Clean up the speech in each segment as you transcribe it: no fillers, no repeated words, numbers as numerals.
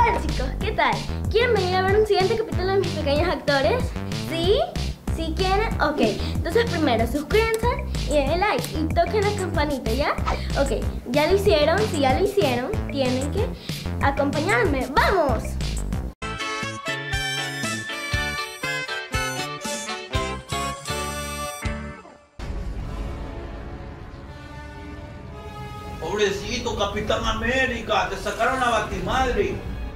Hola chicos, ¿qué tal? ¿Quieren venir a ver un siguiente capítulo de Mis Pequeños Actores? ¿Sí? ¿Sí quieren? Ok, entonces primero suscríbanse y denle like y toquen la campanita, ¿ya? Ok, ya lo hicieron, si ya lo hicieron, tienen que acompañarme. ¡Vamos! Pobrecito Capitán América, te sacaron a Batimadre.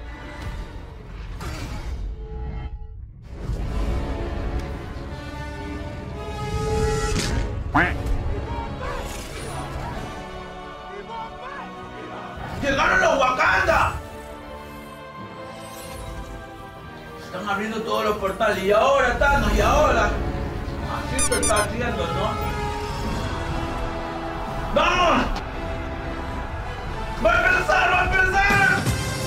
¡Llegaron los Wakanda! Están abriendo todos los portales. Y ahora, Thanos, y ahora. Así te está haciendo, ¿no? ¡Vamos! ¡Va a empezar! ¡Va a empezar!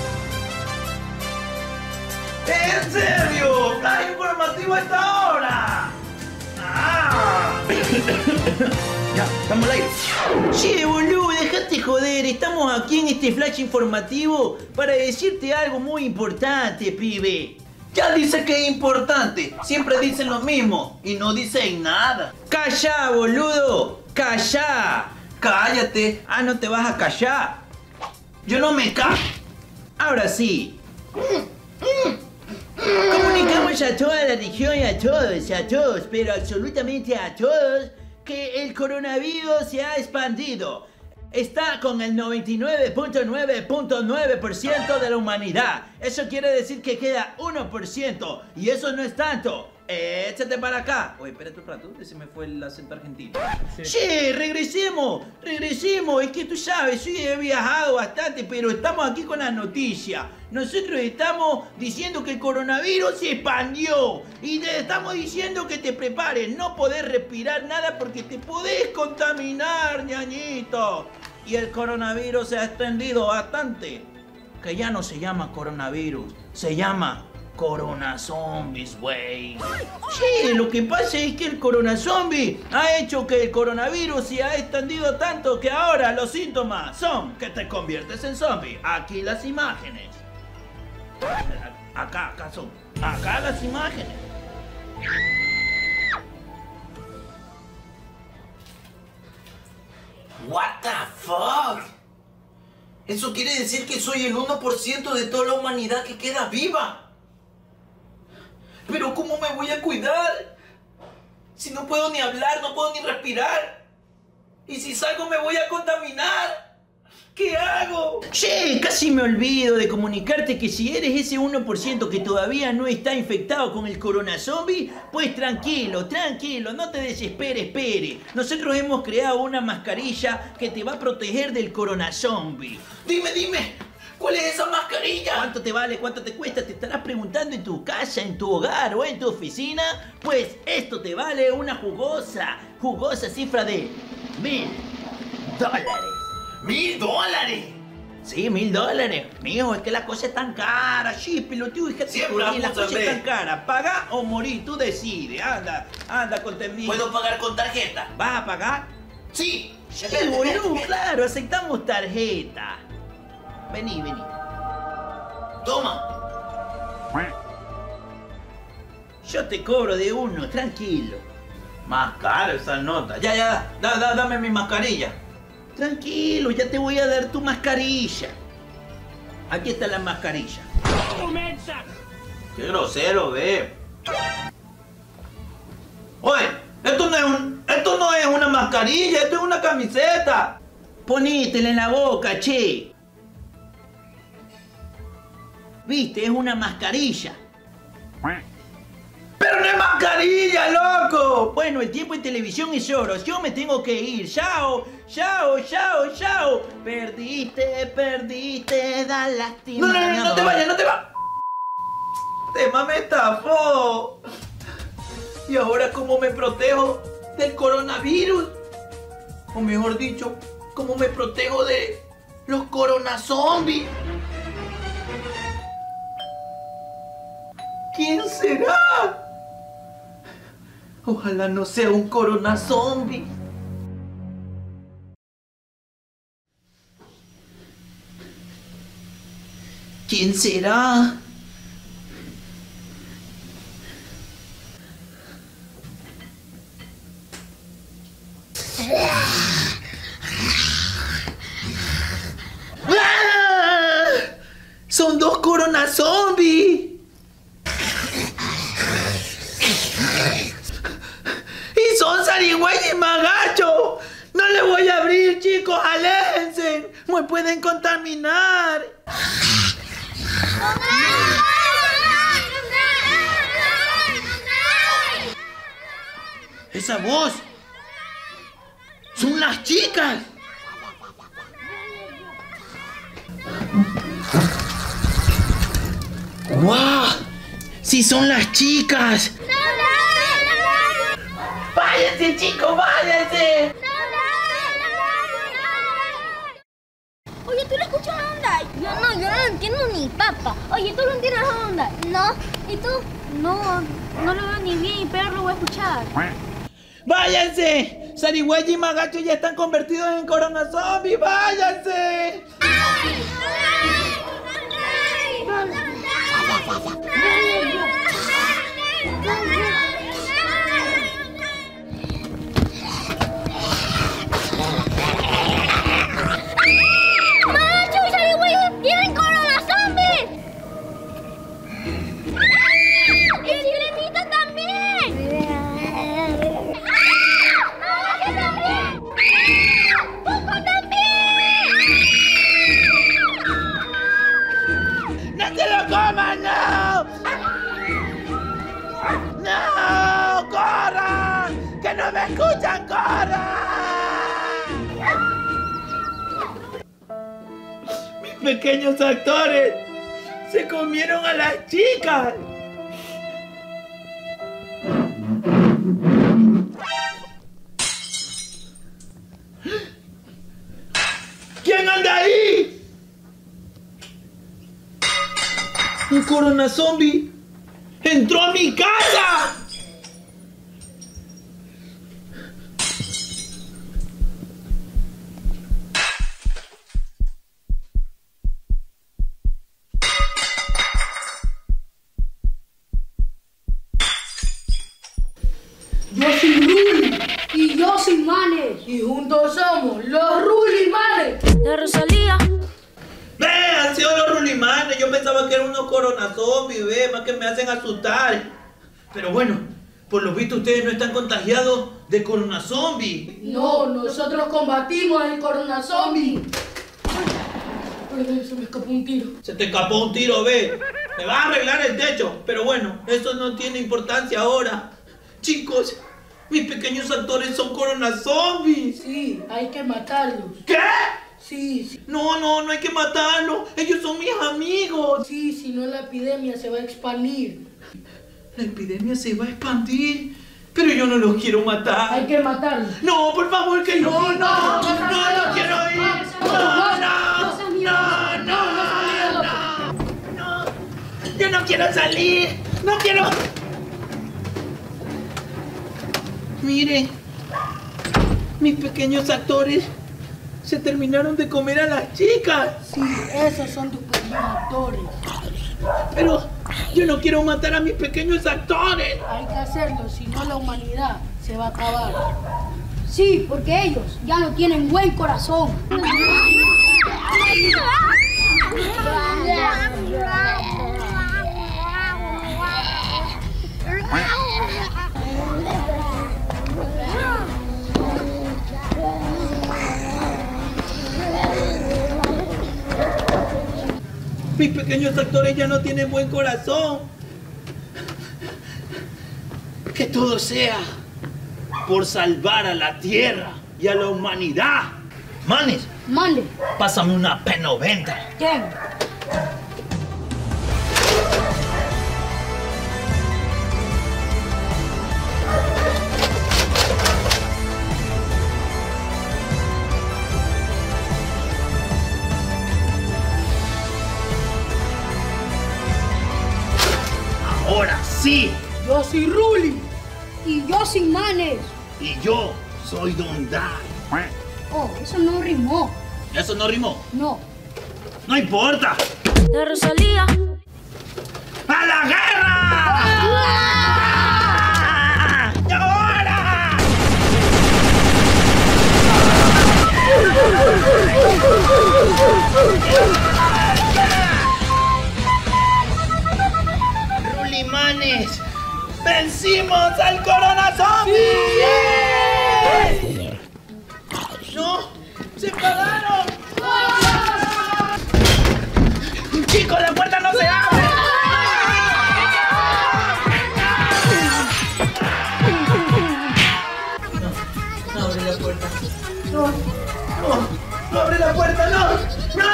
¡En serio! ¡Flash informativo a esta hora! ¡Ah! Ya, estamos al aire. Che, boludo, dejate joder. Estamos aquí en este flash informativo para decirte algo muy importante, pibe. Ya dice que es importante. Siempre dicen lo mismo y no dicen nada. ¡Calla, boludo! ¡Calla! ¡Cállate! Ah, no te vas a callar. Yo no me callo. Ahora sí. Comunicamos a toda la región y a todos, pero absolutamente a todos, que el coronavirus se ha expandido. Está con el 99.9% de la humanidad. Eso quiere decir que queda 1%. Y eso no es tanto. Échate para acá. Oye, espérate un rato, se me fue el acento argentino. Sí, regresemos. Es que tú sabes, sí he viajado bastante, pero estamos aquí con la noticia. Nosotros estamos diciendo que el coronavirus se expandió. Y te estamos diciendo que te prepares. No podés respirar nada porque te podés contaminar, ñañito. Y el coronavirus se ha extendido bastante. Que ya no se llama coronavirus, se llama Corona Zombies, güey. Sí, lo que pasa es que el Corona Zombie ha hecho que el coronavirus se ha extendido tanto que ahora los síntomas son que te conviertes en zombie. Aquí las imágenes. Acá son. Acá las imágenes. What the fuck? Eso quiere decir que soy el 1% de toda la humanidad que queda viva. Pero ¿cómo me voy a cuidar? Si no puedo ni hablar, no puedo ni respirar. Y si salgo me voy a contaminar. ¿Qué hago? Che, casi me olvido de comunicarte que si eres ese 1% que todavía no está infectado con el corona zombie, pues tranquilo, no te desesperes, espere. Nosotros hemos creado una mascarilla que te va a proteger del corona zombie. Dime, ¿cuál es esa mascarilla? ¿Cuánto te vale? ¿Cuánto te cuesta? Te estarás preguntando en tu casa, en tu hogar o en tu oficina. Pues esto te vale una jugosa cifra de $1000. $1000. Sí, $1000. Mijo, es que la cosa es tan cara. Sí, pelotudo, hija. Siempre la cosa es tan cara. Paga o morir, tú decides. Anda con termino. ¿Puedo pagar con tarjeta? ¿Vas a pagar? Sí. Sí, boludo, claro, aceptamos tarjeta. Vení. Toma. Yo te cobro de uno, tranquilo. Más caro esa nota. Ya, dame mi mascarilla. Tranquilo, ya te voy a dar tu mascarilla. Aquí está la mascarilla. Qué grosero, ve. Oye, esto no es una mascarilla, esto es una camiseta. Ponítela en la boca, che. Viste, es una mascarilla. ¡Pero no es mascarilla, loco! Bueno, el tiempo en televisión es oro. Yo me tengo que ir. ¡Chao! Perdiste, da lástima. No te vayas. Tema me estafó. ¿Y ahora cómo me protejo del coronavirus? O mejor dicho, ¿cómo me protejo de los corona zombies? ¿Quién será? Ojalá no sea un corona zombie. ¿Quién será? ¡Ah! ¡Son dos coronas zombies! ¡Y son zarigüeya y magacho! ¡No le voy a abrir, chicos! ¡Aléjense! ¡Me pueden contaminar! ¡Esa voz! ¡Son las chicas! ¡Guau! ¡Sí son las chicas! ¡Váyanse, chicos, váyanse! Oye, ¿tú lo escuchas a Hyundai? Yo no lo entiendo ni papa. Oye, ¿tú lo entiendes a Hyundai? No. ¿Y tú? No lo veo ni bien, pero lo voy a escuchar. ¡Váyanse! Zarigüeya y magacho ya están convertidos en corona zombie. ¡Váyanse! ¡Magacho y zarigüeya tienen corona zombies! ¡Y el sirenito también! ¡Magacho también! ¡Poco también! ¡No se lo coman, no! ¡No! ¡Corran! ¡Que no me escuchan, corran! Mis pequeños actores se comieron a las chicas. ¿Quién anda ahí? Un corona zombie entró a mi casa. Yo soy Ruli y yo soy Manes y juntos somos los Rulimanes. La Rosalía. Ve, han sido los rulimanes. Yo pensaba que eran unos corona zombies, ve, más que me hacen asustar. Pero bueno, por lo visto ustedes no están contagiados de corona zombie. No, nosotros combatimos el corona zombie. Perdón, se me escapó un tiro. Se te escapó un tiro, ve. Me va a arreglar el techo. Pero bueno, eso no tiene importancia ahora. Chicos, mis pequeños actores son corona zombies. Sí, hay que matarlos. ¿Qué? Sí. No hay que matarlos. Ellos son mis amigos. Sí, si no la epidemia se va a expandir. La epidemia se va a expandir. Pero yo no los quiero matar. Hay que matarlos. No, por favor, que no quiero ir. No, yo no quiero salir. No quiero. Miren, mis pequeños actores se terminaron de comer a las chicas. Sí, esos son tus pequeños actores. Pero yo no quiero matar a mis pequeños actores. Hay que hacerlo, si no la humanidad se va a acabar. Sí, porque ellos ya no tienen buen corazón. Mis pequeños actores ya no tienen buen corazón. Que todo sea por salvar a la tierra y a la humanidad. Manes, Mande. pásame una P90. ¿Quién? Ahora sí. Yo soy Ruli. Y yo sin Manes. Y yo soy Don Dai. Oh, eso no rimó. ¿Eso no rimó? No. No importa. de Rosalía. ¡A la guerra! ¡Y ahora! ¡Rulimanes! ¡Vencimos al Corona Zombie! ¡No! ¡Se pagaron! ¡Chicos, la puerta no se abre! No abre la puerta. No abre la puerta, no. No.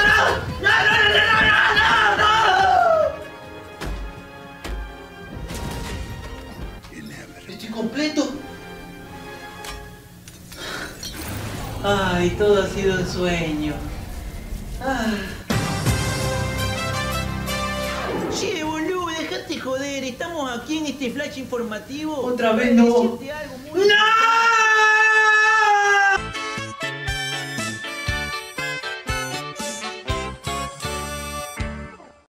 Estoy completo. Ay, todo ha sido un sueño. Che, boludo, dejate joder, estamos aquí en este flash informativo. Otra vez no. Decirte algo muy... ¡No!